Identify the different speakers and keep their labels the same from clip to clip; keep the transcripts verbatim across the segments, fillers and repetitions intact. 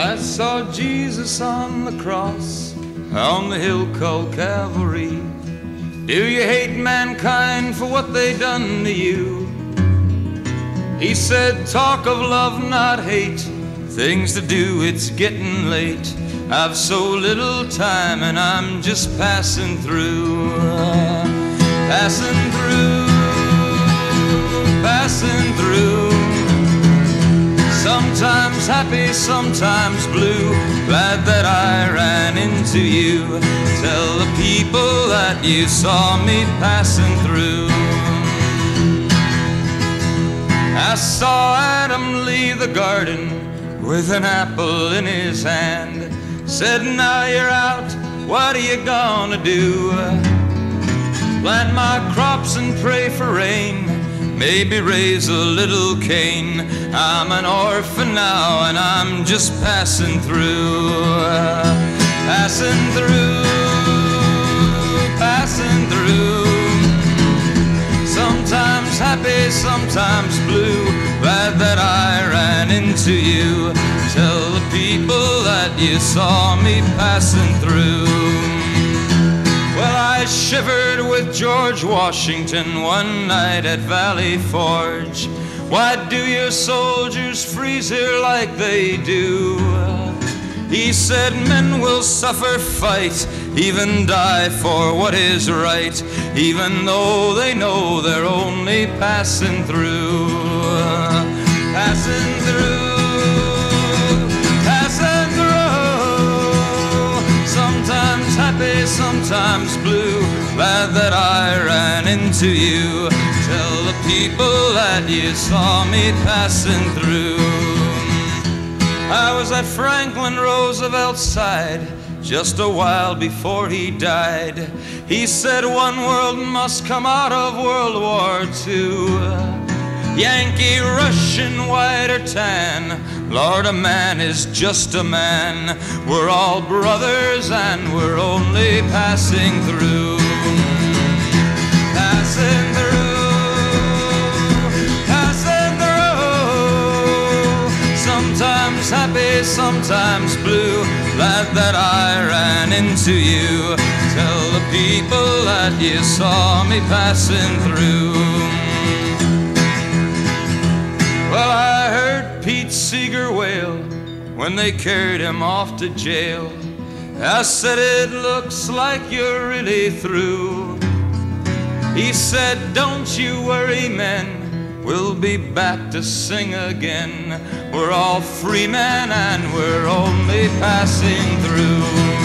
Speaker 1: I saw Jesus on the cross, on the hill called Calvary. Do you hate mankind for what they done to you? He said, talk of love, not hate. Things to do, it's getting late. I've so little time and I'm just passing through. Passing through, passing through. Sometimes happy, sometimes blue. Glad that I ran into you. Tell the people that you saw me passing through. I saw Adam leave the garden with an apple in his hand. Said, now you're out, what are you gonna do? Plant my crops and pray for rain, maybe raise a little cane. I'm an orphan now and I'm just passing through. Passing through, passing through. Sometimes happy, sometimes blue. Glad that I ran into you. Tell the people that you saw me passing through. Well, I shivered with George Washington one night at Valley Forge. Why do your soldiers freeze here like they do? He said, men will suffer, fight, even die for what is right, even though they know they're only passing through. Passing through, passing through. Sometimes happy, sometimes blue. Glad that I ran into you. Tell the people that you saw me passing through. I was at Franklin Roosevelt's side just a while before he died. He said one world must come out of World War Two. Yankee, Russian, white or tan, Lord, a man is just a man. We're all brothers and we're only passing through. Passing through. Sometimes happy, sometimes blue. Glad that I ran into you. Tell the people that you saw me passing through. Well, I heard Pete Seeger wail when they carried him off to jail. I said, it looks like you're really through. He said, don't you worry, men, we'll be back to sing again. We're all free men and we're only passing through.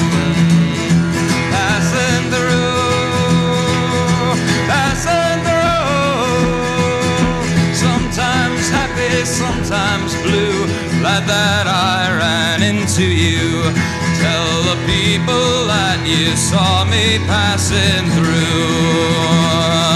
Speaker 1: Passing through, passing through. Sometimes happy, sometimes blue. Glad that I ran into you. Tell the people that you saw me passing through.